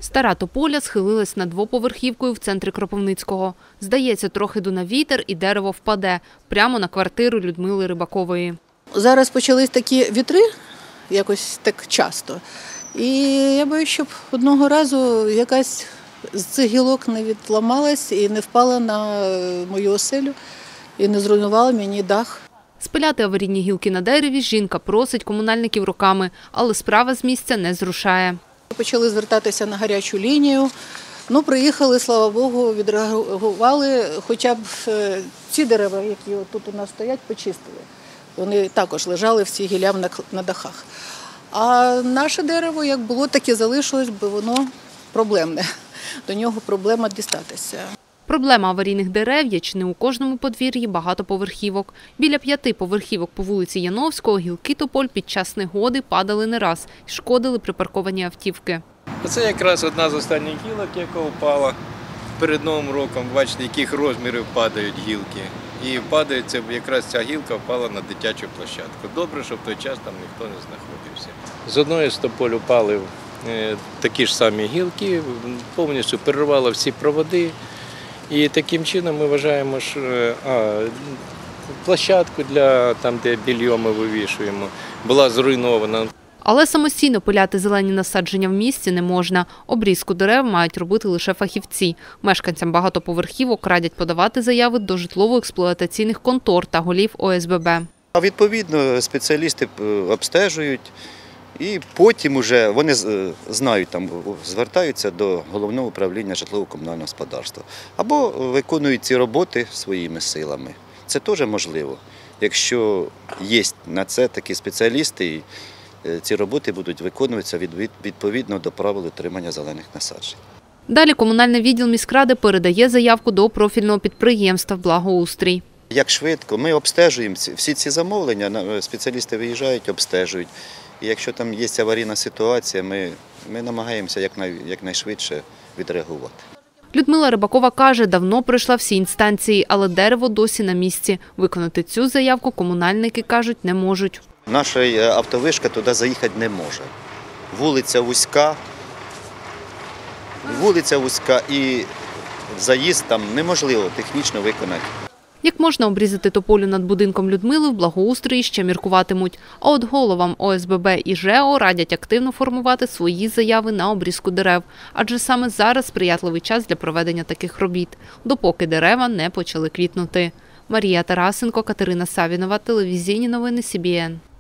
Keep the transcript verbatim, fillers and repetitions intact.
Стара тополя схилилась над двоповерхівкою в центрі Кропивницького. Здається, трохи дуне вітер і дерево впаде прямо на квартиру Людмили Рибакової. Зараз почались такі вітри, якось так часто. І я боюсь, щоб одного разу якась з цих гілок не відламалась і не впала на мою оселю, і не зруйнувала мені дах. Спиляти аварійні гілки на дереві жінка просить комунальників роками, але справа з місця не зрушає. Почали звертатися на гарячу лінію. Ну, приїхали, слава Богу, відреагували, хоча б ці дерева, які тут у нас стоять, почистили. Вони також лежали всі гілля на дахах. А наше дерево, як було, так і залишилось, бо воно проблемне. До нього проблема дістатися. Проблема аварійних дерев є чи не у кожному подвір'ї багатоповерхівок. Біля п'яти поверхівок по вулиці Яновського гілки тополь під час негоди падали не раз і шкодили припарковані автівки. Це якраз одна з останніх гілок, яка впала перед Новим роком. Бачите, яких розмірів падають гілки. І падає, це якраз ця гілка впала на дитячу площадку. Добре, що в той час там ніхто не знаходився. З одної з тополь упали такі ж самі гілки, повністю перервало всі проводи. І таким чином ми вважаємо, що а, площадку, для, там, де більйо ми вивішуємо, була зруйнована. Але самостійно пиляти зелені насадження в місті не можна. Обрізку дерев мають робити лише фахівці. Мешканцям багатоповерхівок радять подавати заяви до житлово-експлуатаційних контор та голів О С Б Б. Відповідно, спеціалісти обстежують і потім вже вони знають, там, звертаються до Головного управління житлово-комунального господарства або виконують ці роботи своїми силами. Це теж можливо, якщо є на це такі спеціалісти. Ці роботи будуть виконуватися відповідно до правил утримання зелених насаджень. Далі комунальний відділ міськради передає заявку до профільного підприємства «Благоустрій». Як швидко, ми обстежуємо всі ці замовлення, спеціалісти виїжджають, обстежують. І якщо там є аварійна ситуація, ми, ми намагаємося якнай, якнайшвидше відреагувати. Людмила Рибакова каже, давно пройшла всі інстанції, але дерево досі на місці. Виконати цю заявку комунальники, кажуть, не можуть. Наша автовишка туди заїхати не може. Вулиця вузька, вулиця вузька і заїзд там неможливо технічно виконати. Як можна обрізати тополю над будинком Людмили, в благоустрої ще міркуватимуть. А от головам О С Б Б і Ж Е О радять активно формувати свої заяви на обрізку дерев. Адже саме зараз сприятливий час для проведення таких робіт, допоки дерева не почали квітнути. Марія Тарасенко, Катерина Савінова, телевізійні новини Сі Бі Ен.